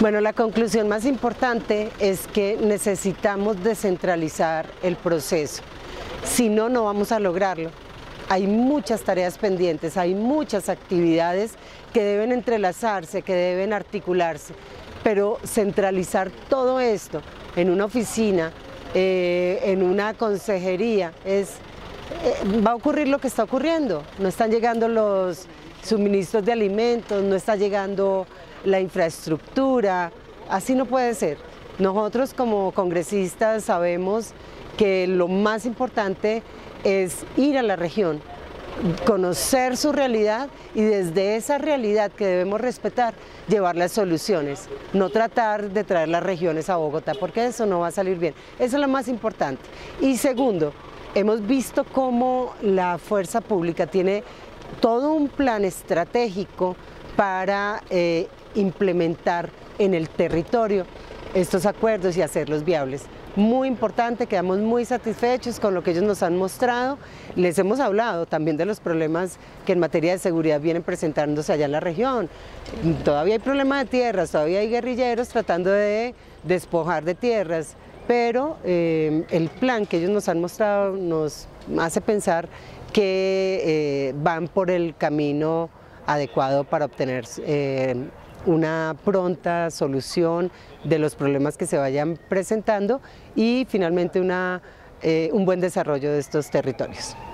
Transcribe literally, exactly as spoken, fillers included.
Bueno, la conclusión más importante es que necesitamos descentralizar el proceso, si no, no vamos a lograrlo. Hay muchas tareas pendientes, hay muchas actividades que deben entrelazarse, que deben articularse, pero centralizar todo esto en una oficina, eh, en una consejería, es, eh, va a ocurrir lo que está ocurriendo. No están llegando los suministros de alimentos, no está llegando la infraestructura, así no puede ser. Nosotros como congresistas sabemos que lo más importante es ir a la región, conocer su realidad y desde esa realidad que debemos respetar, llevar las soluciones, no tratar de traer las regiones a Bogotá, porque eso no va a salir bien. Eso es lo más importante. Y segundo, hemos visto cómo la fuerza pública tiene todo un plan estratégico para eh, implementar en el territorio estos acuerdos y hacerlos viables. Muy importante, quedamos muy satisfechos con lo que ellos nos han mostrado. Les hemos hablado también de los problemas que en materia de seguridad vienen presentándose allá en la región. Todavía hay problema de tierras, todavía hay guerrilleros tratando de despojar de tierras, pero eh, el plan que ellos nos han mostrado nos hace pensar que eh, van por el camino adecuado para obtener eh, una pronta solución de los problemas que se vayan presentando y finalmente una, eh, un buen desarrollo de estos territorios.